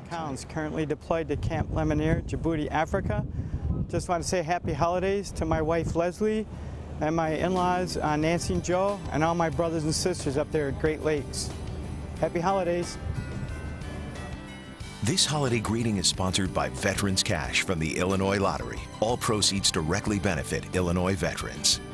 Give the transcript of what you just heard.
pounds, currently deployed to Camp Lemonnier, Djibouti, Africa. Just want to say happy holidays to my wife Leslie and my in-laws Nancy and Joe and all my brothers and sisters up there at Great Lakes. Happy holidays. This holiday greeting is sponsored by Veterans Cash from the Illinois Lottery. All proceeds directly benefit Illinois veterans.